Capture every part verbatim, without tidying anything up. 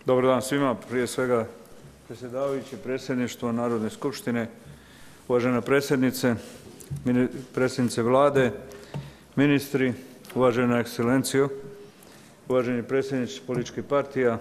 Dobar dan svima, prije svega predsjedavajući, predsjedništvo Narodne skupštine, uvažena predsjednice, predsjednice Vlade, ministri, uvažena ekscelencijo, uvaženi predsjednici političkih partija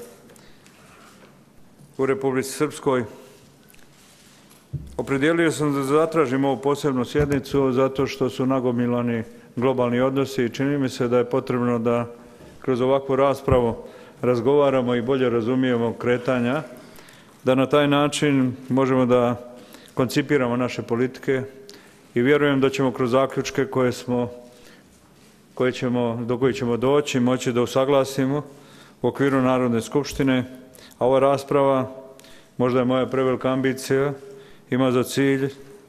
u Republici Srpskoj. Opredijelio sam da zatražim ovu posebnu sjednicu zato što su nagomilani globalni odnosi i čini mi se da je potrebno da kroz ovakvu raspravu razgovaramo i bolje razumijemo kretanja, da na taj način možemo da koncipiramo naše politike i vjerujem da ćemo kroz zaključke koje smo, koje ćemo, do kojih ćemo doći, moći da usaglasimo u okviru Narodne skupštine, a ova rasprava, možda je moja prevelika ambicija, ima za cilj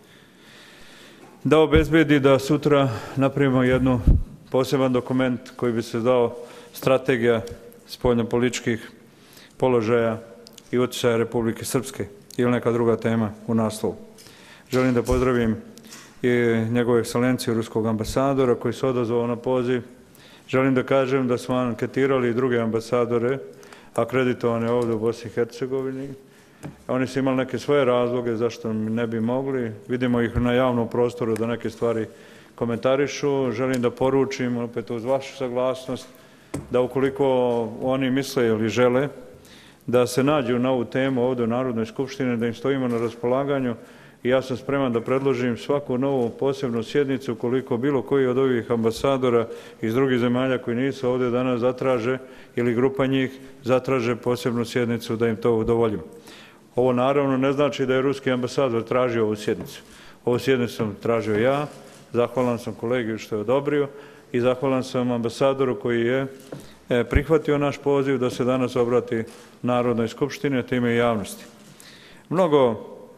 da obezbedi da sutra napravimo jednu poseban dokument koji bi se zvao strategija spoljnopolitičkih položaja i utjecaja Republike Srpske ili neka druga tema u naslovu. Želim da pozdravim i njegovu ekscelenciju ruskog ambasadora koji se odazvao na poziv. Želim da kažem da smo anketirali i druge ambasadore akreditovane ovdje u Bosni i Hercegovini. Oni su imali neke svoje razloge zašto ne bi mogli. Vidimo ih na javnom prostoru da neke stvari komentarišu. Želim da poručim, opet uz vašu saglasnost, da ukoliko oni misle ili žele da se nađu na ovu temu ovdje u Narodnoj skupštini, da im stojimo na raspolaganju i ja sam spreman da predložim svaku novu posebnu sjednicu ukoliko bilo koji od ovih ambasadora iz drugih zemalja koji nisu ovdje danas zatraže ili grupa njih zatraže posebnu sjednicu da im to udovoljimo. Ovo naravno ne znači da je ruski ambasador tražio ovu sjednicu. Ovu sjednicu sam tražio ja, zahvalan sam kolegi što je odobrio i zahvalan sam ambasadoru koji je prihvatio naš poziv da se danas obrati Narodnoj skupštini, a time i javnosti. Mnogo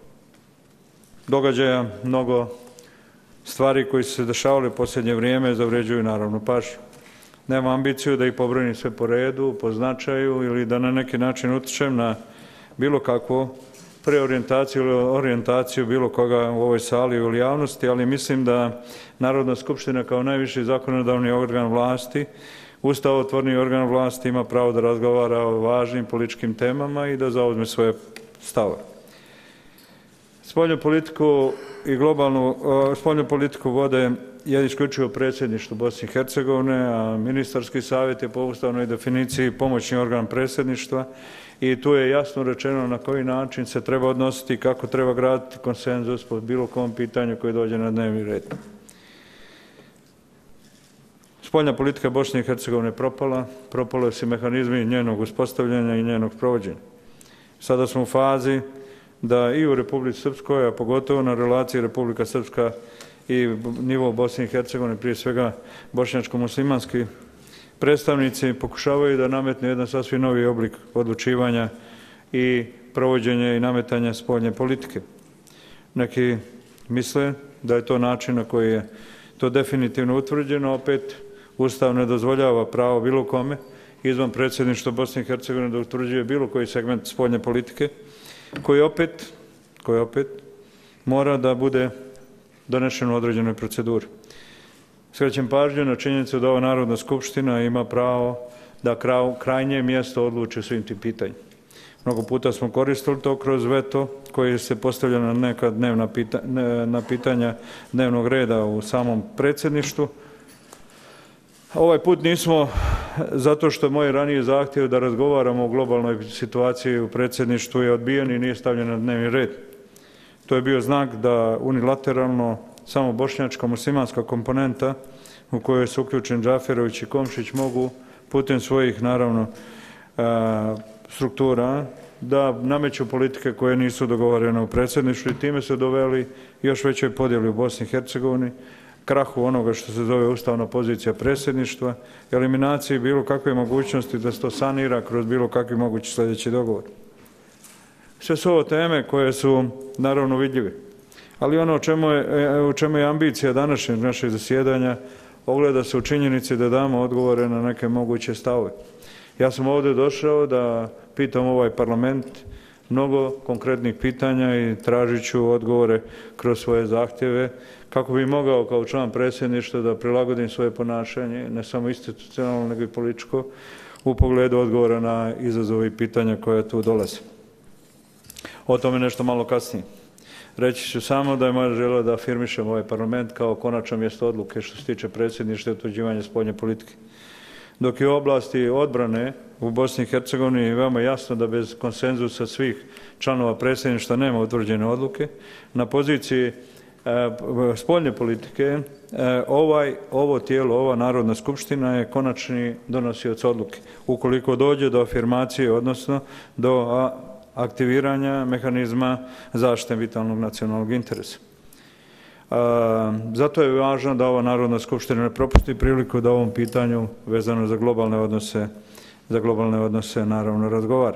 događaja, mnogo stvari koji su se dešavali u posljednje vrijeme zavređuju naravno pažnju. Nemam ambiciju da ih pobrojim sve po redu, po značaju ili da na neki način utičem na bilo kakvu preorijentaciju ili orijentaciju bilo koga u ovoj sali ili javnosti, ali mislim da Narodna skupština kao najviši zakonodavni organ vlasti, ustavotvorni organ vlasti ima pravo da razgovara o važnim političkim temama i da zauzme svoje stave. Spoljnu politiku i globalnu, spoljnu politiku vode je isključivo predsjedništvo Bosne i Hercegovine, a ministarski savjet je po ustavnoj definiciji pomoćni organ predsjedništva i tu je jasno rečeno na koji način se treba odnositi i kako treba graditi konsenzus po bilo kom pitanju koje dođe na dnevni red. Spoljna politika Bosne i Hercegovine je propala, propalo su mehanizmi njenog uspostavljanja i njenog provođenja. Sada smo u fazi da i u Republici Srpskoj, a pogotovo na relaciji Republika Srpska i nivo Bosne i Hercegovine, prije svega bošnjačko-muslimanski predstavnici pokušavaju da nametnu jedan sasvim novi oblik odlučivanja i provođenja i nametanja spoljne politike. Neki misle da je to način na koji je to definitivno utvrđeno, opet Ustav ne dozvoljava pravo bilo kome izvan predsjedništva Bosne i Hercegovine da utvrđuje bilo koji segment spoljne politike, koji opet, koji opet mora da bude donešen u određenoj proceduri. Skrećem pažnju na činjenicu da ova Narodna skupština ima pravo da krajnje mjesto odluči o svim tim pitanjima. Mnogo puta smo koristili to kroz veto koje se postavlja na neka dnevna pita, na pitanja dnevnog reda u samom predsjedništvu. Ovaj put nismo, zato što moj raniji zahtjev da razgovaramo o globalnoj situaciji u predsjedništvu je odbijen i nije stavljen na dnevni red. To je bio znak da unilateralno samo bošnjačko-muslimanska komponenta u kojoj su uključen Džaferović i Komšić mogu putem svojih, naravno, struktura da nameću politike koje nisu dogovorene u predsjedništvu i time su doveli još većoj podjeli u Bosni i Hercegovini, krahu onoga što se zove ustavna pozicija predsjedništva, eliminaciji bilo kakve mogućnosti da se to sanira kroz bilo kakvi mogući sljedeći dogovor. Sve su ovo teme koje su naravno vidljive, ali ono u čemu je, u čemu je ambicija današnjeg našeg zasjedanja ogleda se u činjenici da damo odgovore na neke moguće stavove. Ja sam ovdje došao da pitam ovaj parlament mnogo konkretnih pitanja i tražit ću odgovore kroz svoje zahtjeve kako bi mogao kao član predsjedništva da prilagodim svoje ponašanje, ne samo institucionalno nego i političko, u pogledu odgovora na izazove i pitanja koje tu dolaze. O tome nešto malo kasnije. Reći ću samo da je moja želja da afirmišem ovaj parlament kao konačno mjesto odluke što se tiče predsjedništva i utvrđivanja spoljne politike. Dok je u oblasti odbrane u Bosni i Hercegovini veoma jasno da bez konsenzusa svih članova predsjedništva nema utvrđene odluke, na poziciji e, spoljne politike e, ovaj, ovo tijelo, ova Narodna skupština je konačni donosioc odluke. Ukoliko dođe do afirmacije, odnosno do a, aktiviranja mehanizma zaštite vitalnog nacionalnog interesa. A, zato je važno da ova Narodna skupština ne propusti priliku da o ovom pitanju vezano za globalne odnose, za globalne odnose naravno razgovara.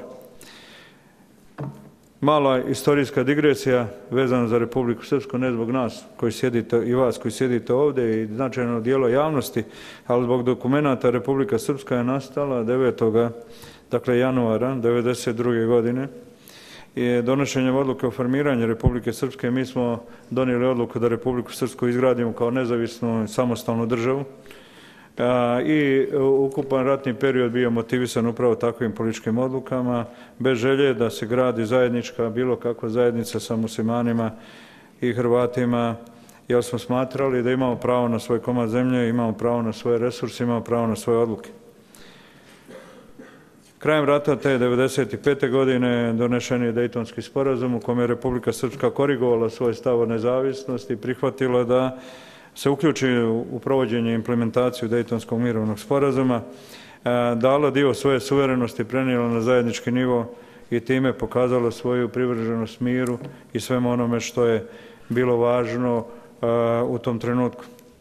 Mala istorijska digresija vezana za Republiku Srpsku, ne zbog nas koji sjedite i vas koji sjedite ovdje i značajno dijelo javnosti, ali zbog dokumenata Republika Srpska je nastala devetog dakle januara devedeset druge godine. I donošenjem odluke o formiranju Republike Srpske mi smo donijeli odluku da Republiku Srpsku izgradimo kao nezavisnu samostalnu državu i ukupan ratni period bio motivisan upravo takvim političkim odlukama, bez želje da se gradi zajednička bilo kakva zajednica sa muslimanima i Hrvatima, jer smo smatrali da imamo pravo na svoj komad zemlje, imamo pravo na svoje resurse, imamo pravo na svoje odluke. Krajem rata te devedeset pete godine donešen je Dejtonski sporazum u kome je Republika Srpska korigovala svoj stav o nezavisnosti i prihvatila da se uključi u provođenje i implementaciju Dejtonskog mirovnog sporazuma, dala dio svoje suverenosti, prenijela na zajednički nivo i time pokazala svoju privrženost miru i svemu onome što je bilo važno u tom trenutku.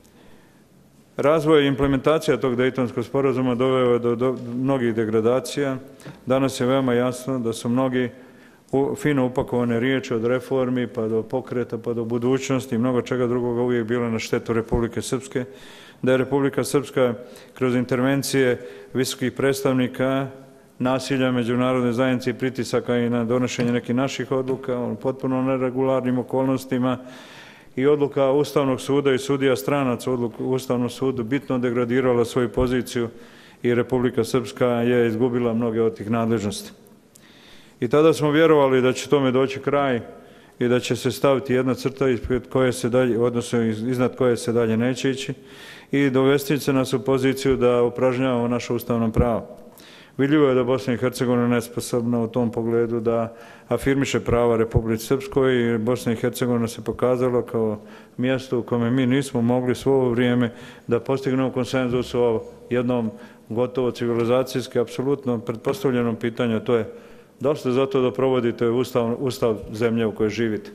Razvoj i implementacija tog Dejtonskog sporazuma doveo je do, do mnogih degradacija. Danas je veoma jasno da su mnogi u, fino upakovane riječi od reformi pa do pokreta pa do budućnosti i mnogo čega drugoga uvijek bilo na štetu Republike Srpske. Da je Republika Srpska kroz intervencije visokih predstavnika, nasilja međunarodne zajednice i pritisaka i na donošenje nekih naših odluka u potpuno neregularnim okolnostima i odluka Ustavnog suda i sudija stranaca odluku Ustavnom sudu bitno degradirala svoju poziciju i Republika Srpska je izgubila mnoge od tih nadležnosti. I tada smo vjerovali da će tome doći kraj i da će se staviti jedna crta ispred koje se dalje, odnosno iznad koje se dalje neće ići i dovesti se nas u poziciju da upražnjavamo naše ustavno pravo. Vidljivo je da Bosna i Hercegovina nesposobna u tom pogledu da afirmiše prava Republici Srpskoj i Bosna i Hercegovina se pokazala kao mjesto u kome mi nismo mogli svo ovo vrijeme da postignemo konsenzus o jednom gotovo civilizacijski, apsolutno pretpostavljenom pitanju, to je da li ste zato da provodite ustav, ustav zemlje u kojoj živite.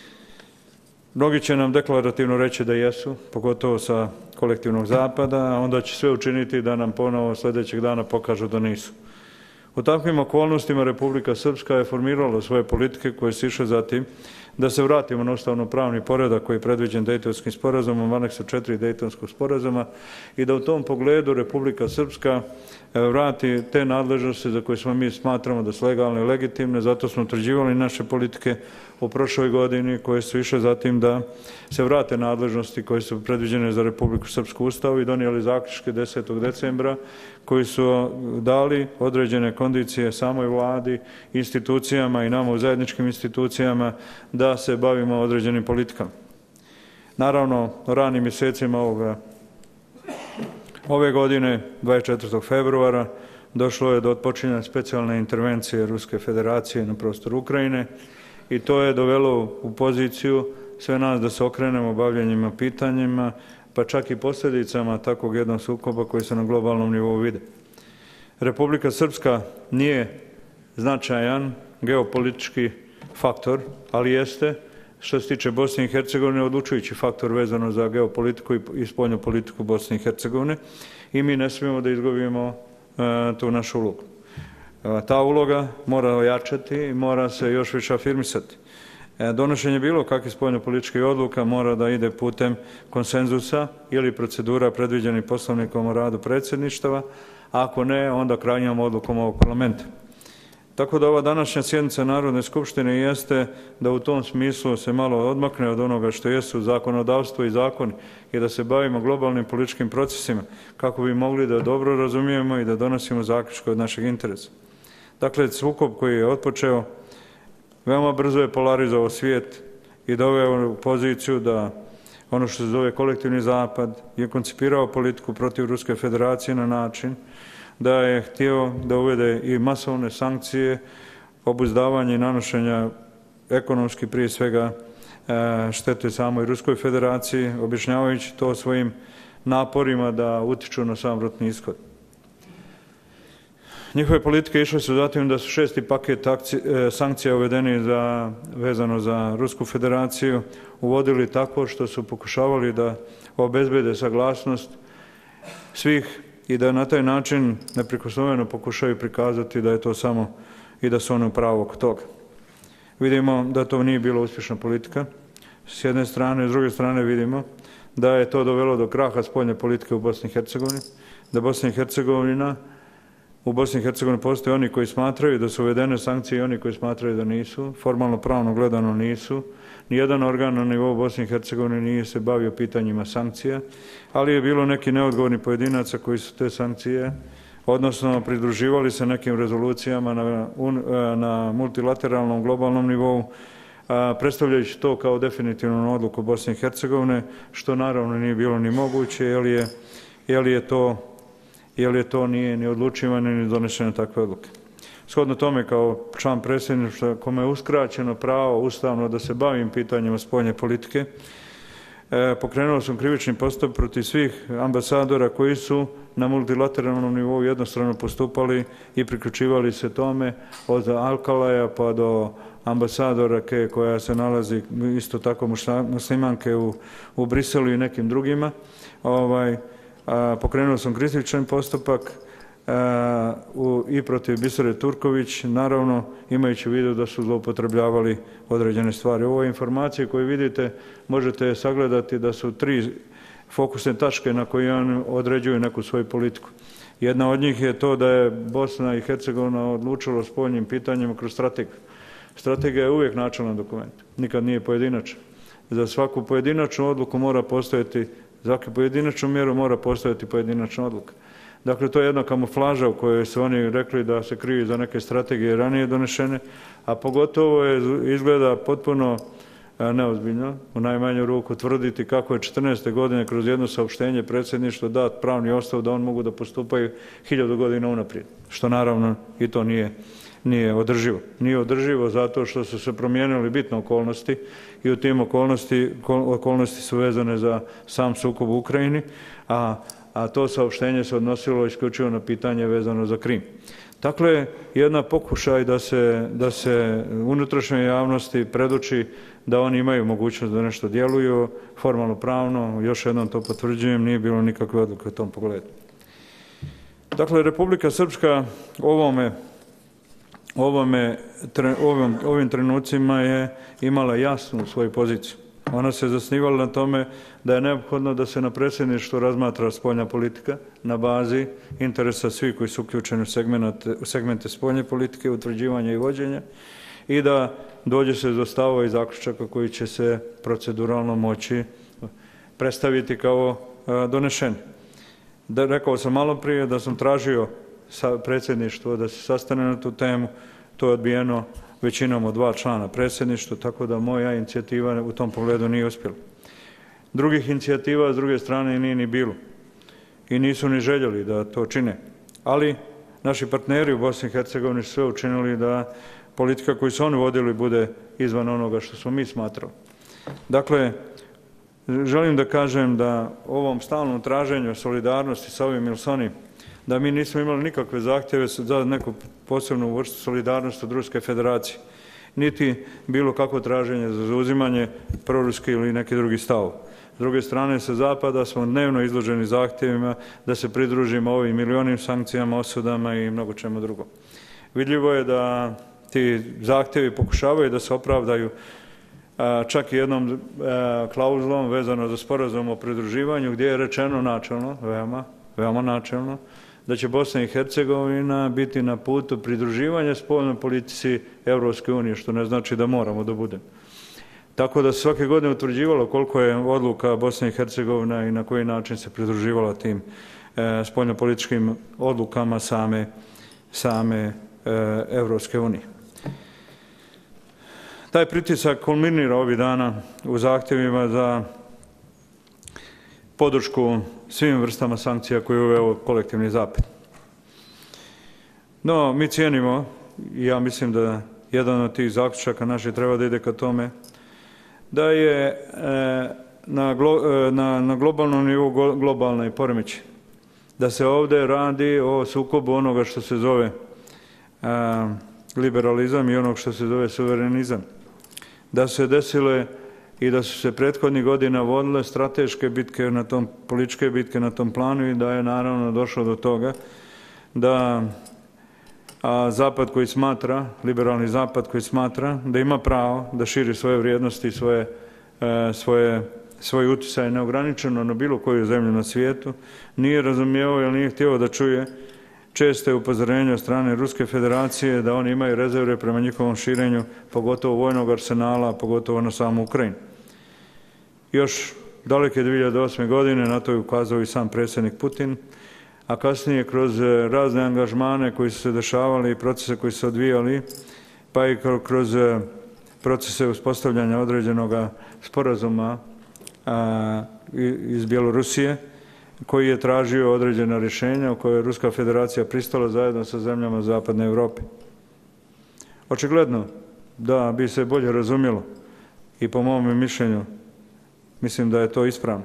Mnogi će nam deklarativno reći da jesu, pogotovo sa kolektivnog zapada, a onda će sve učiniti da nam ponovo sljedećeg dana pokažu da nisu. U takvim okolnostima Republika Srpska je formirala svoje politike koje su išle za tim da se vratimo na ustavno-pravni poredak koji je predviđen Dejtonskim sporazumom, aneksa četiri Dejtonskog sporazuma i da u tom pogledu Republika Srpska vrati te nadležnosti za koje smo mi smatramo da su legalne i legitimne, zato smo utvrđivali naše politike u prošloj godini koje su išle za tim da se vrate nadležnosti koje su predviđene za Republiku Srpsku ustavu i donijeli zaključke desetog decembra koji su dali određene kondicije samoj vladi, institucijama i nama u zajedničkim institucijama da se bavimo određenim politikama. Naravno, ranim mjesecima ovoga, ove godine, dvadeset četvrtog februara, došlo je do otpočinjanja specijalne intervencije Ruske federacije na prostoru Ukrajine i to je dovelo u poziciju sve nas da se okrenemo bavljenjima pitanjima, pa čak i posljedicama takvog jednog sukoba koji se na globalnom nivou vide. Republika Srpska nije značajan geopolitički faktor, ali jeste, što se tiče Bosne i Hercegovine, odlučujući faktor vezano za geopolitiku i spoljnu politiku Bosne i Hercegovine i mi ne smijemo da izgubimo uh, tu našu ulogu. Uh, ta uloga mora ojačati i mora se još više afirmisati. Uh, donošenje bilo kakvih spoljno-političkih odluka mora da ide putem konsenzusa ili procedura predviđenih poslovnikom o radu predsjedništava, ako ne, onda krajnjom odlukom ovog parlamenta. Tako da ova današnja sjednica Narodne skupštine jeste da u tom smislu se malo odmakne od onoga što jesu zakonodavstvo i zakoni i da se bavimo globalnim političkim procesima kako bi mogli da dobro razumijemo i da donosimo zaključke od našeg interesa. Dakle, sukob koji je otpočeo veoma brzo je polarizovao svijet i doveo u poziciju da ono što se zove kolektivni zapad je koncipirao politiku protiv Ruske federacije na način da je htio da uvede i masovne sankcije, obuzdavanje i nanošenja ekonomski prije svega štete samoj Ruskoj federaciji, objašnjavajući to svojim naporima da utiču na sam ratni ishod. Njihove politike išle su zatim da su šesti paket sankcija uvedeni za, vezano za Rusku federaciju uvodili tako što su pokušavali da obezbede saglasnost svih i da na taj način neprikosnoveno pokušaju prikazati da je to samo i da su oni u pravu oko toga. Vidimo da to nije bila uspješna politika s jedne strane, s druge strane vidimo da je to dovelo do kraha spoljne politike u Bosni i Hercegovini, da Bosna i Hercegovina U Bosni i Hercegovini postoje oni koji smatraju da su uvedene sankcije i oni koji smatraju da nisu. Formalno pravno gledano nisu. Nijedan organ na nivou Bosne i Hercegovine nije se bavio pitanjima sankcija, ali je bilo neki neodgovorni pojedinaca koji su te sankcije, odnosno pridruživali se nekim rezolucijama na, na multilateralnom globalnom nivou, predstavljajući to kao definitivnu odluku Bosne i Hercegovine, što naravno nije bilo ni moguće, jer je, jer je to jer je to nije ni odlučivano ni donešene takve odluke. Shodno tome, kao član predsjedništva kome je uskraćeno pravo ustavno da se bavim pitanjima spoljne politike, pokrenuo sam krivični postupak protiv svih ambasadora koji su na multilateralnom nivou jednostrano postupali i priključivali se tome od Alkalaja pa do ambasadora koja se nalazi isto tako muslimanke u, u Briselu i nekim drugima. Ovaj, Pokrenuo sam krivični postupak i protiv Bisere Turković, naravno imajući u vidu da su zloupotrebljavali određene stvari. Ove informacije koje vidite možete sagledati da su tri fokusne tačke na koje on određuje neku svoju politiku. Jedna od njih je to da je Bosna i Hercegovina odlučila o spoljnim pitanjima kroz strategiju. Strategija je uvijek načelan dokument, nikad nije pojedinačan. Za svaku pojedinačnu odluku mora postojati Za svaku pojedinačnu mjeru mora postojati pojedinačna odluka. Dakle, to je jedna kamuflaža u kojoj su oni rekli da se kriju za neke strategije ranije donešene, a pogotovo je izgleda potpuno neozbiljno, u najmanju ruku tvrditi kako je četrnaeste godine kroz jedno saopštenje predsjedništva dat pravni osnov da on mogu da postupaju hiljadu godina unaprijed, što naravno i to nije nije održivo. Nije održivo zato što su se promijenili bitne okolnosti i u tim okolnosti, okolnosti su vezane za sam sukob u Ukrajini, a, a to saopštenje se odnosilo isključivo na pitanje vezano za Krim. Dakle, jedna pokušaj da se, da se unutrašnjoj javnosti predoči da oni imaju mogućnost da nešto djeluju, formalno pravno, još jednom to potvrđujem, nije bilo nikakve odluke u tom pogledu. Dakle, Republika Srpska ovome Ovome, ovim, ovim trenucima je imala jasnu svoju poziciju. Ona se zasnivala na tome da je neophodno da se na predsjedništvu razmatra spoljna politika na bazi interesa svih koji su uključeni u segmente, u segmente spoljne politike, utvrđivanja i vođenja i da dođe se do stavova i zaključaka koji će se proceduralno moći predstaviti kao donešeni. Da, rekao sam malo prije da sam tražio sa predsjedništvo da se sastane na tu temu, to je odbijeno većinom od dva člana predsjedništva, tako da moja inicijativa u tom pogledu nije uspjela. Drugih inicijativa s druge strane nije ni bilo i nisu ni željeli da to čine, ali naši partneri u Bosni i Hercegovini su sve učinili da politika koju su oni vodili bude izvan onoga što smo mi smatrali. Dakle, želim da kažem da ovom stalnom traženju solidarnosti sa ovim ili s onim, da mi nismo imali nikakve zahtjeve za neku posebnu vrstu solidarnosti od Ruske federacije, niti bilo kakvo traženje za zauzimanje proruske ili neki drugi stav. S druge strane, sa zapada smo dnevno izloženi zahtjevima da se pridružimo ovim milionim sankcijama, osudama i mnogo čemu drugom. Vidljivo je da ti zahtjevi pokušavaju da se opravdaju čak i jednom klauzulom vezano za sporazum o pridruživanju, gdje je rečeno načelno, veoma, veoma načelno, da će Bosna i Hercegovina biti na putu pridruživanja spoljnoj politici Europske unije, što ne znači da moramo da budemo. Tako da se svake godine utvrđivalo koliko je odluka Bosne i Hercegovina i na koji način se pridruživala tim e, spoljnopolitičkim odlukama same, same e, Europske unije. Taj pritisak kulminira ovih dana u zahtjevima za podršku svim vrstama sankcija koje je uveo kolektivni zapad. No, mi cijenimo, i ja mislim da jedan od tih zaključaka naših treba da ide ka tome, da je e, na, glo, e, na, na globalnom nivou globalne poremećaj. Da se ovdje radi o sukobu onoga što se zove e, liberalizam i onog što se zove suverenizam. Da se desile i da su se prethodnih godina vodile strateške bitke na tom, političke bitke na tom planu i da je naravno došlo do toga da a Zapad koji smatra, liberalni Zapad koji smatra da ima pravo da širi svoje vrijednosti i svoje, e, svoje, svoj utjecaj neograničeno na bilo koju zemlju na svijetu, nije razumijevao ili nije htio da čuje česte upozorenja od strane Ruske federacije da oni imaju rezerve prema njihovom širenju, pogotovo vojnog arsenala, pogotovo na samu Ukrajinu. Još daleke dvije hiljade osme. godine na to je ukazao i sam predsjednik Putin, a kasnije kroz razne angažmane koji su se dešavali i procese koji su se odvijali, pa i kroz procese uspostavljanja određenog sporazuma a, iz Bjelorusije, koji je tražio određena rješenja u kojoj je Ruska federacija pristala zajedno sa zemljama Zapadne Europe. Očigledno da bi se bolje razumjelo i po mom mišljenju, mislim da je to ispravno,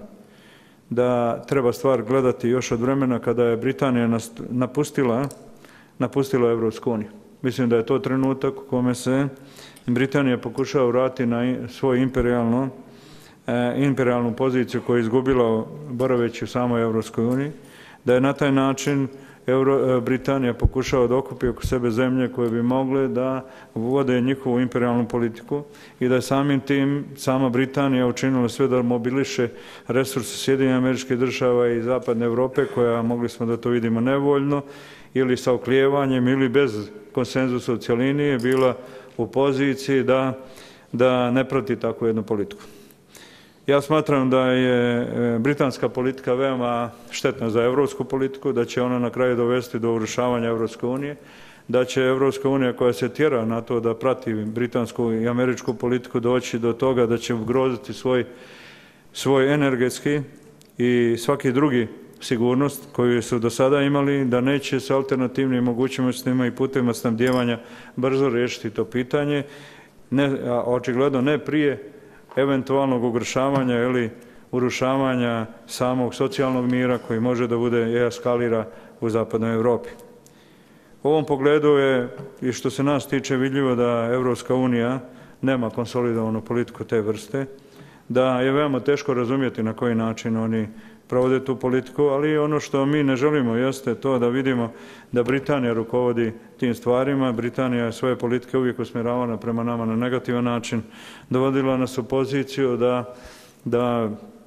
da treba stvar gledati još od vremena kada je Britanija napustila, napustila Europsku uniju. Mislim da je to trenutak u kome se Britanija pokušava vratiti na svoju imperijalnu, e, imperijalnu poziciju koju je izgubila boraveći u samoj Europskoj uniji, da je na taj način Euro, Britanija pokušava da okupi oko sebe zemlje koje bi mogle da vode njihovu imperijalnu politiku i da je samim tim sama Britanija učinila sve da mobiliše resurse Sjedinjenih Američkih Država i Zapadne Europe, koja mogli smo da to vidimo nevoljno ili sa oklijevanjem ili bez konsenzusa u cjelini je bila u poziciji da, da ne prati takvu jednu politiku. Ja smatram da je britanska politika veoma štetna za europsku politiku, da će ona na kraju dovesti do urušavanja Europske unije, da će Europska unija koja se tjera na to da prati britansku i američku politiku doći do toga da će ugroziti svoj, svoj energetski i svaki drugi sigurnost koju su do sada imali, da neće sa alternativnim mogućnostima i putevima snabdijevanja brzo riješiti to pitanje, ne, a očigledno ne prije eventualnog ugrožavanja ili urušavanja samog socijalnog mira koji može da bude i eskalira u Zapadnoj Europi. U ovom pogledu je i što se nas tiče vidljivo da Europska unija nema konsolidovanu politiku te vrste, da je veoma teško razumjeti na koji način oni provode tu politiku, ali ono što mi ne želimo jeste to da vidimo da Britanija rukovodi tim stvarima. Britanija je svoje politike uvijek usmjeravala prema nama na negativan način, dovodila nas u poziciju da, da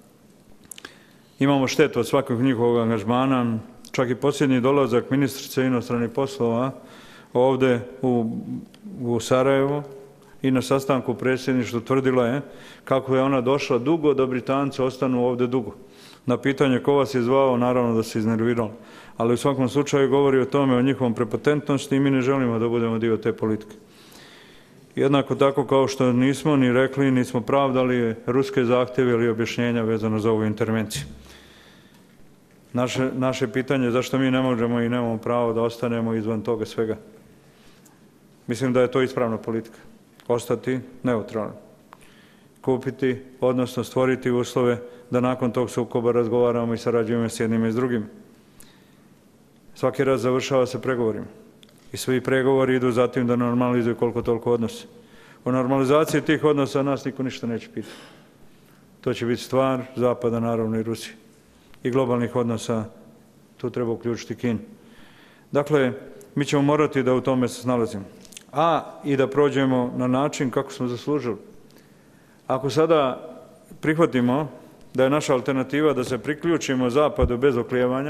imamo štetu od svakog njihovog angažmana. Čak i posljednji dolazak ministrice inostranih poslova ovdje u, u Sarajevo i na sastanku predsjedništva tvrdila je kako je ona došla dugo da Britanci ostanu ovdje dugo. Na pitanje ko vas je zvao, naravno da se iznerviralo. Ali u svakom slučaju govori o tome, o njihovom prepotentnosti i mi ne želimo da budemo dio te politike. Jednako tako kao što nismo ni rekli, nismo pravdali ruske zahtjeve ili objašnjenja vezano za ovu intervenciju. Naše, naše pitanje je zašto mi ne možemo i nemamo pravo da ostanemo izvan toga svega. Mislim da je to ispravna politika. Ostati neutralan. Kupiti, odnosno stvoriti uslove da nakon tog sukoba razgovaramo i sarađujemo s jednima i s drugim. Svaki raz završava se pregovorima. I svi pregovori idu zatim da normalizuju koliko toliko odnosi. O normalizaciji tih odnosa nas niko ništa neće pitati. To će biti stvar Zapada, naravno i Rusije. I globalnih odnosa, tu treba uključiti Kinu. Dakle, mi ćemo morati da u tome se snalazimo. A i da prođemo na način kako smo zaslužili. Ako sada prihvatimo da je naša alternativa da se priključimo Zapadu bez oklijevanja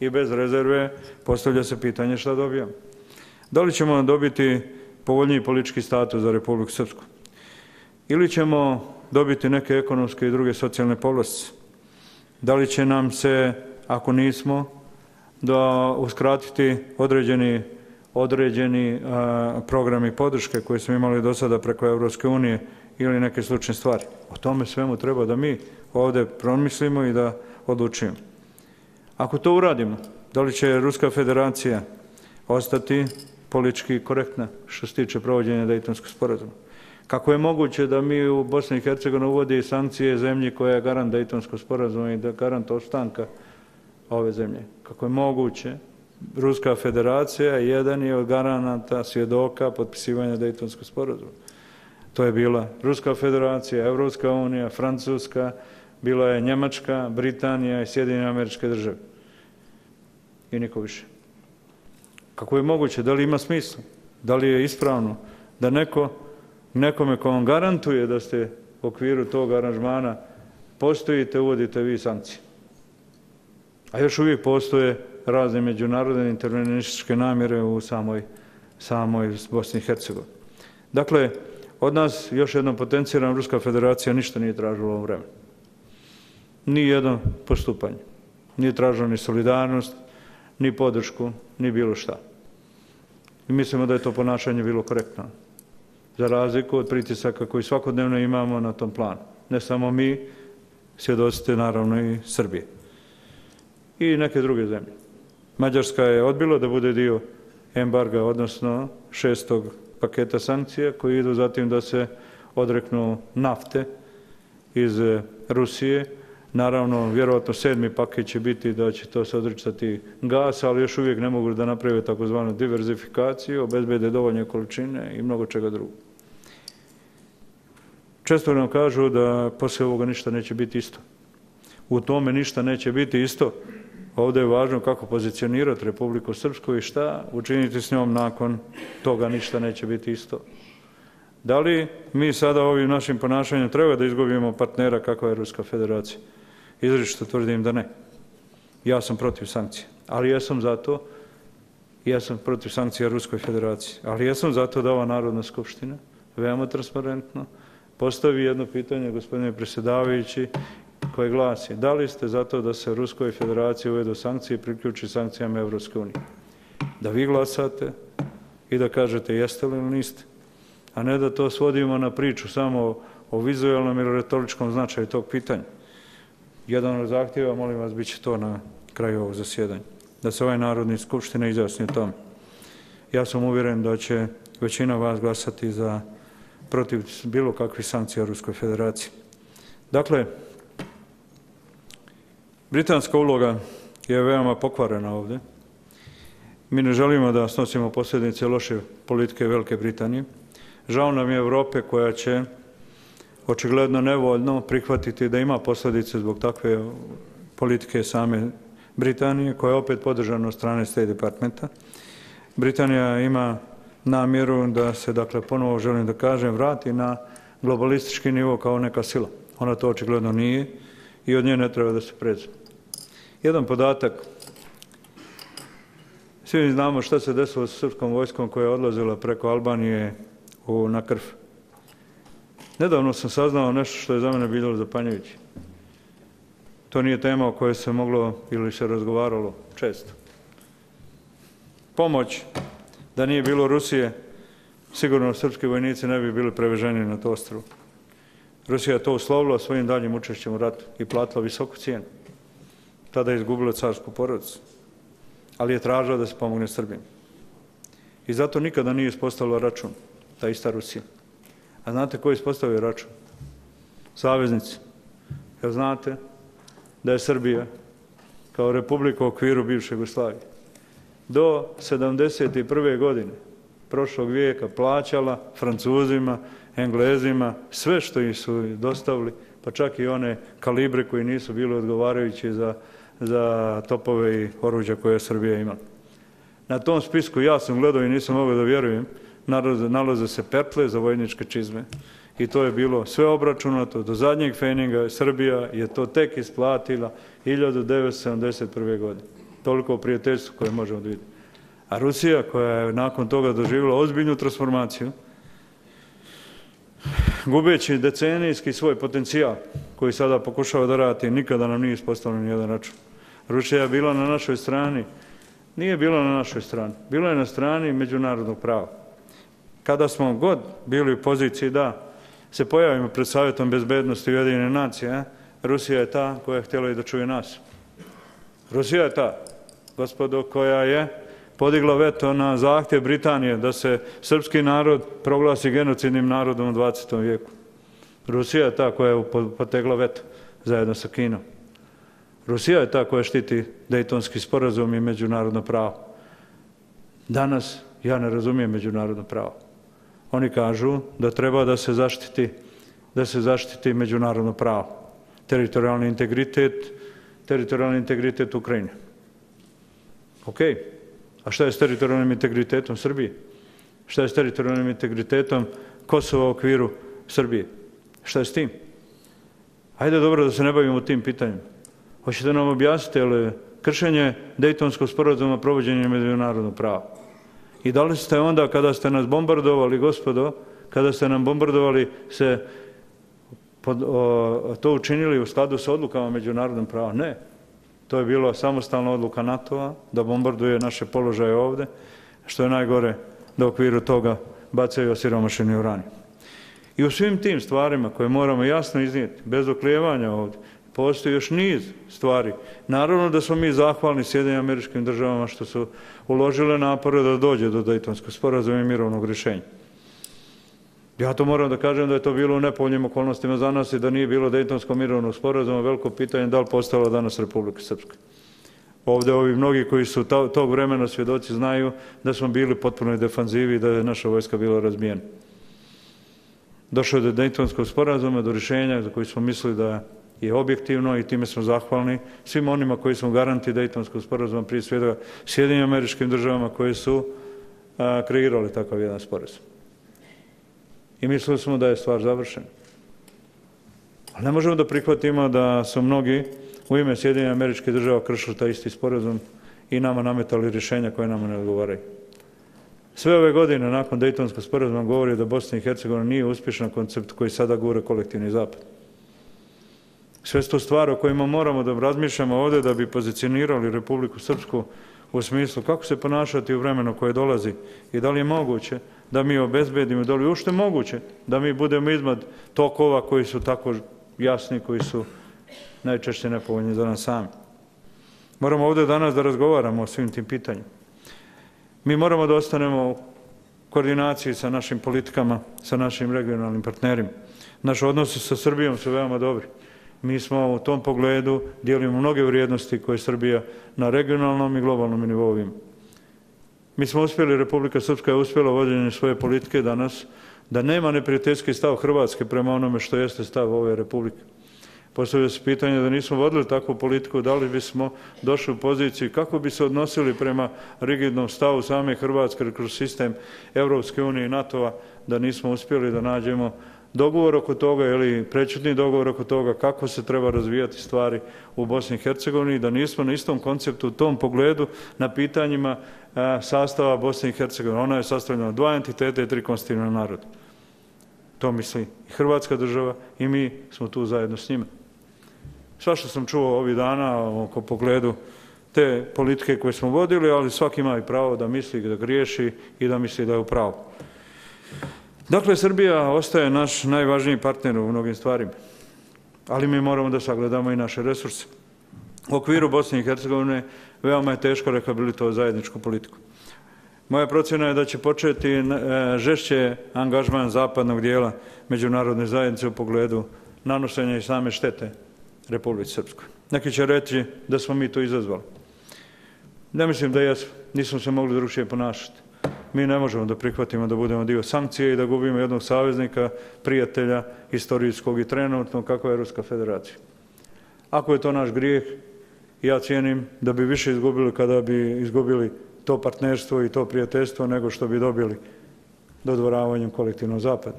i bez rezerve, postavlja se pitanje šta dobijamo. Da li ćemo dobiti povoljniji politički status za Republiku Srpsku? Ili ćemo dobiti neke ekonomske i druge socijalne povlastice? Da li će nam se, ako nismo, da uskratiti određeni, određeni a, programi podrške koje smo imali do sada preko Evropske unije ili neke slične stvari? O tome svemu treba da mi ovdje promislimo i da odlučimo. Ako to uradimo, da li će Ruska federacija ostati politički korektna što se tiče provođenja Dejtonskog sporazuma? Kako je moguće da mi u Bosni i Hercegovini uvodi sankcije zemlji koja je garant Dejtonskog sporazuma i da garant ostanka ove zemlje? Kako je moguće? Ruska federacija jedan je od garanata svjedoka potpisivanja Dejtonskog sporazuma. To je bila Ruska federacija, Evropska unija, Francuska, bila je Njemačka, Britanija i Sjedinjene Američke Države. I niko više. Kako je moguće? Da li ima smisla? Da li je ispravno da neko, nekome ko vam garantuje da ste u okviru tog aranžmana postojite, uvodite vi sankcije? A još uvijek postoje razne međunarodne intervenističke namjere u samoj, samoj Bosni i Hercegovini. Dakle, od nas, još jednom potenciram, Ruska federacija ništa nije tražila u ovom vremenu. Ni jedno postupanje. Nije tražila ni solidarnost, ni podršku, ni bilo šta. I mislimo da je to ponašanje bilo korektno. Za razliku od pritisaka koji svakodnevno imamo na tom planu. Ne samo mi, svjedocite naravno i Srbije. I neke druge zemlje. Mađarska je odbila da bude dio embarga, odnosno šestog paketa sankcija koji idu zatim da se odreknu nafte iz Rusije. Naravno, vjerovatno sedmi paket će biti da će to se odricati gas, ali još uvijek ne mogu da naprave takozvanu diverzifikaciju, obezbede dovoljne količine i mnogo čega drugog. Često nam kažu da poslije ovoga ništa neće biti isto. U tome ništa neće biti isto. Ovdje je važno kako pozicionirati Republiku Srpsku i šta učiniti s njom nakon toga ništa neće biti isto. Da li mi sada ovim našim ponašanjem treba da izgubimo partnera kakva je Ruska federacija? Izričito tvrdim da ne. Ja sam protiv sankcija, ali ja sam zato, ja sam protiv sankcija Ruskoj federaciji, ali ja sam zato da ova Narodna skupština veoma transparentno postavi jedno pitanje, gospodine predsjedavajući, koje glasi: da li ste zato da se Ruskoj federaciji uvedu sankcije i priključi sankcijama Evropske unije? Da vi glasate i da kažete jeste li ili niste, a ne da to svodimo na priču samo o vizualnom ili retoričkom značaju tog pitanja. Jedan od zahtjeva, molim vas, bit će to na kraju ovog zasjedanja, da se ovaj Narodni skupština izjasni o tome. Ja sam uvjeren da će većina vas glasati za protiv bilo kakvih sankcija Ruskoj federaciji. Dakle, britanska uloga je veoma pokvarena ovdje. Mi ne želimo da snosimo posljedice loše politike Velike Britanije. Žao nam je Evrope koja će očigledno nevoljno prihvatiti da ima posljedice zbog takve politike same Britanije, koja je opet podržana od strane State Departmenta. Britanija ima namjeru da se, dakle, ponovo želim da kažem, vrati na globalistički nivo kao neka sila. Ona to očigledno nije i od nje ne treba da se pređe. Jedan podatak. Svi znamo šta se desilo sa srpskom vojskom koja je odlazila preko Albanije u, na krv. Nedavno sam saznao nešto što je za mene bilo zapanjujuće. To nije tema o kojoj se moglo ili se razgovaralo često. Pomoć, da nije bilo Rusije, sigurno srpski vojnici ne bi bili preveženi na to ostrvo. Rusija je to uslovila svojim daljim učešćem u ratu i platila visoku cijenu. Tada je izgubila carsku porodicu, ali je tražila da se pomogne Srbima. I zato nikada nije ispostavila račun, ta ista Rusija. A znate ko je ispostavio račun? Saveznici. Jer znate da je Srbija kao republika u okviru bivše Jugoslavije do sedamdeset prve godine prošlog vijeka plaćala Francuzima, Englezima sve što im su dostavili, pa čak i one kalibre koji nisu bili odgovarajući za, za topove i oruđa koje je Srbija imala. Na tom spisku ja sam gledao i nisam mogao da vjerujem, nalaze se pertle za vojničke čizme i to je bilo sve obračunato do zadnjeg feninga. Srbija je to tek isplatila hiljadu devetsto sedamdeset prve godine. toliko o prijateljstvu koje možemo vidjeti. A Rusija, koja je nakon toga doživjela ozbiljnu transformaciju, gubeći decenijski svoj potencijal koji sada pokušava da radi, nikada nam nije ispostavljen nijedan račun. Rusija je bila na našoj strani, nije bila na našoj strani, bila je na strani međunarodnog prava. Kada smo god bili u poziciji da se pojavimo pred Savjetom bezbednosti Ujedinjenih nacija, Rusija je ta koja je htjela i da čuje nas. Rusija je ta, gospodo, koja je podigla veto na zahtjev Britanije da se srpski narod proglasi genocidnim narodom u dvadesetom vijeku. Rusija je ta koja je potegla veto zajedno sa Kinom. Rusija je ta koja štiti Dejtonski sporazum i međunarodno pravo. Danas ja ne razumijem međunarodno pravo. Oni kažu da treba da se zaštiti, da se zaštiti međunarodno pravo. Teritorijalni integritet, teritorijalni integritet Ukrajine. Okej. A šta je s teritorijalnim integritetom Srbije? Šta je s teritorijalnim integritetom Kosova u okviru Srbije? Šta je s tim? Hajde dobro da se ne bavimo tim pitanjima. Hoćete nam objasniti, ali kršenje Dejtonskog sporazuma provođenje međunarodnog prava. I da li ste onda, kada ste nas bombardovali, gospodo, kada ste nam bombardovali, se pod, o, to učinili u skladu sa odlukama međunarodnog prava? Ne. To je bila samostalna odluka NATO-a da bombarduje naše položaje ovde, što je najgore da u okviru toga bacaju osiromašeni uranijum. I u svim tim stvarima koje moramo jasno iznijeti, bez oklijevanja ovdje, postoji još niz stvari. Naravno da smo mi zahvalni Sjedinjenim Američkim Državama što su uložile napore da dođe do Dejtonskog sporazuma i mirovnog rješenja. Ja to moram da kažem da je to bilo u nepovoljnim okolnostima za nas i da nije bilo Dejtonskog mirovnog sporazuma, veliko pitanje da li postala danas Republika Srpska. Ovdje ovi mnogi koji su tog vremena svjedoci znaju da smo bili potpuno defanzivi i da je naša vojska bila razbijena. Došlo je do Dejtonskog sporazuma, do rješenja za koji smo mislili da je objektivno i time smo zahvalni svim onima koji su garanti Dejtonskog sporazuma, prije svega Sjedinjenim Američkim Državama koji su a, kreirali takav jedan sporazum. I mislili smo da je stvar završena. Ali ne možemo da prihvatimo da su mnogi u ime Sjedinjenih Američkih Država kršili taj isti sporazum i nama nametali rješenja koje nama ne odgovaraju. Sve ove godine nakon Dejtonskog sporazuma govori da Bosna i Hercegovina nije uspješan koncept koji sada gure kolektivni zapad. Sve su to stvari o kojima moramo da razmišljamo ovdje da bi pozicionirali Republiku Srpsku u smislu kako se ponašati u vremenu koje dolazi i da li je moguće da mi obezbedimo, da li je uopšte moguće da mi budemo iznad tokova koji su tako jasni, koji su najčešće nepovoljni za nas sami. Moramo ovdje danas da razgovaramo o svim tim pitanjima. Mi moramo da ostanemo u koordinaciji sa našim politikama, sa našim regionalnim partnerima. Naši odnosi sa Srbijom su veoma dobri. Mi smo u tom pogledu dijelimo mnoge vrijednosti koje Srbija na regionalnom i globalnom nivou ima. Mi smo uspjeli, Republika Srpska je uspjela vođenje svoje politike danas, da nema neprijateljski stav Hrvatske prema onome što jeste stav ove Republike. Postavlja se pitanje da nismo vodili takvu politiku, da li bismo došli u poziciju kako bi se odnosili prema rigidnom stavu same Hrvatske kroz sistem Evropske unije i NATO-a, da nismo uspjeli da nađemo dogovor oko toga ili prečutni dogovor oko toga kako se treba razvijati stvari u Bosni i Hercegovini, da nismo na istom konceptu u tom pogledu na pitanjima sastava Bosne i Hercegovine. Ona je sastavljena od dva entiteta i tri konstitutivna naroda. To misli i Hrvatska država i mi smo tu zajedno s njima. Sva što sam čuo ovih dana oko pogledu te politike koje smo vodili, ali svaki ima i pravo da misli, da griješi i da misli da je u pravu. Dakle, Srbija ostaje naš najvažniji partner u mnogim stvarima, ali mi moramo da sagledamo i naše resurse. U okviru Bosne i Hercegovine veoma je teško rehabilitovati zajedničku politiku. Moja procjena je da će početi žešće angažman zapadnog dijela međunarodne zajednice u pogledu nanošenja i same štete Republici Srpskoj. Neki će reći da smo mi to izazvali. Ne mislim da jesmo, nismo se mogli drugčije ponašati. Mi ne možemo da prihvatimo da budemo dio sankcije i da gubimo jednog saveznika, prijatelja, istorijskog i trenutnog, kako je Ruska federacija. Ako je to naš grijeh, ja cijenim da bi više izgubili kada bi izgubili to partnerstvo i to prijateljstvo nego što bi dobili dodvoravanjem kolektivnog zapada.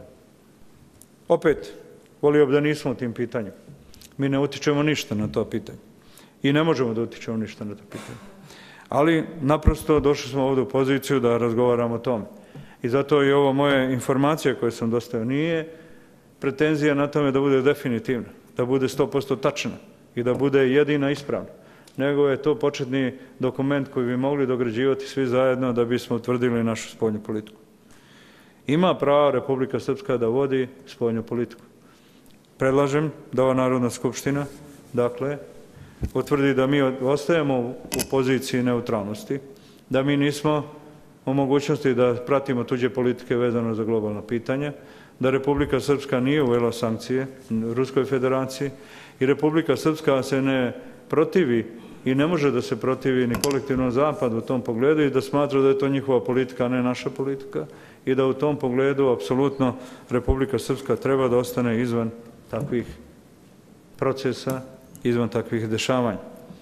Opet, volio bi da nismo u tim pitanjima. Mi ne utičemo ništa na to pitanje. I ne možemo da utičemo ništa na to pitanje. Ali naprosto došli smo ovdje u poziciju da razgovaramo o tome. I zato i ovo moje informacije koje sam dostavio nije pretenzija na tome da bude definitivna, da bude sto posto tačna i da bude jedina ispravna, nego je to početni dokument koji bi mogli dograđivati svi zajedno da bismo utvrdili našu spoljnu politiku. Ima pravo Republika Srpska da vodi spoljnu politiku. Predlažem da ova Narodna skupština, dakle, utvrdi da mi ostajemo u poziciji neutralnosti, da mi nismo u mogućnosti da pratimo tuđe politike vezano za globalna pitanja, da Republika Srpska nije uvela sankcije Ruskoj federaciji i Republika Srpska se ne protivi i ne može da se protivi ni kolektivnom zapadu u tom pogledu i da smatra da je to njihova politika, a ne naša politika i da u tom pogledu apsolutno Republika Srpska treba da ostane izvan takvih procesa, izvan takvih dešavanja.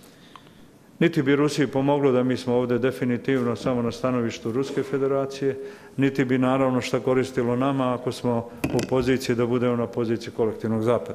Niti bi Rusiji pomoglo da mi smo ovdje definitivno samo na stanovištu Ruske federacije, niti bi naravno šta koristilo nama ako smo u poziciji da budemo na poziciji kolektivnog zapada.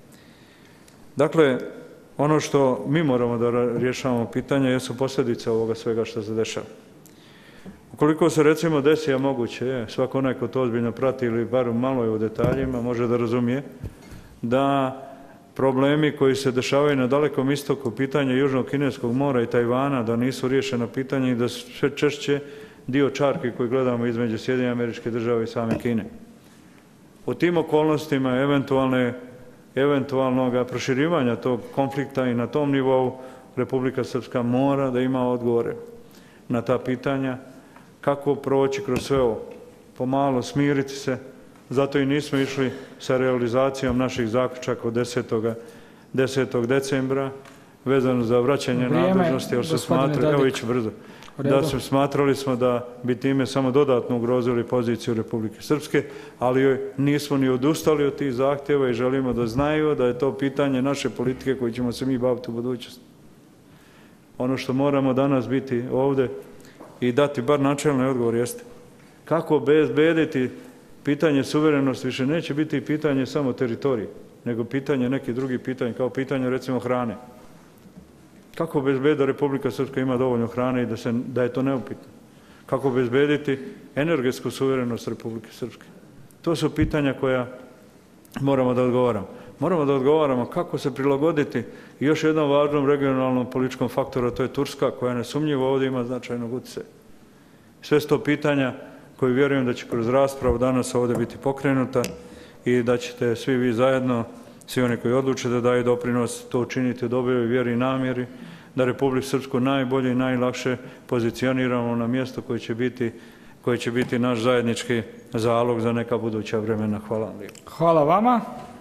Dakle, ono što mi moramo da rješavamo pitanje jesu posljedice ovoga svega što se dešava. Ukoliko se recimo desi, a moguće je, svako onaj ko to ozbiljno prati ili bar malo je u detaljima, može da razumije da problemi koji se dešavaju na Dalekom istoku, pitanje Južnog kineskog mora i Tajvana, da nisu riješena pitanja i da su sve češće dio čarke koji gledamo između Sjedinjenih Američkih Država i same Kine. U tim okolnostima eventualne, eventualnog proširivanja tog konflikta i na tom nivou Republika Srpska mora da ima odgovore na ta pitanja, kako proći kroz sve ovo, pomalo smiriti se. Zato i nismo išli sa realizacijom naših zaključaka od desetog decembra vezano za vraćanje nadležnosti, jer se smatrali, evo ići brzo, da se smatrali smo da bi time samo dodatno ugrozili poziciju Republike Srpske, ali nismo ni odustali od tih zahtjeva i želimo da znaju da je to pitanje naše politike koje ćemo se mi baviti u budućnosti. Ono što moramo danas biti ovdje i dati bar načelni odgovor jeste kako bezbediti pitanje suverenosti više neće biti pitanje samo teritorije, nego pitanje nekih drugih pitanja, kao pitanje recimo hrane. Kako bezbediti da Republika Srpska ima dovoljno hrane i da, se, da je to neupitno? Kako bezbediti energetsku suverenost Republike Srpske? To su pitanja koja moramo da odgovaramo. Moramo da odgovaramo kako se prilagoditi još jednom važnom regionalnom političkom faktoru, a to je Turska, koja nesumnjivo ovdje ima značajnog utjecaja. Sve su to pitanja koji vjerujem da će kroz raspravu danas ovdje biti pokrenuta i da ćete svi vi zajedno, svi oni koji odluče da daju doprinos, to učiniti u dobroj vjeri i namjeri, da Republiku Srpsku najbolje i najlakše pozicioniramo na mjesto koje će biti, koje će biti naš zajednički zalog za neka buduća vremena. Hvala vam lijepo. Hvala vama.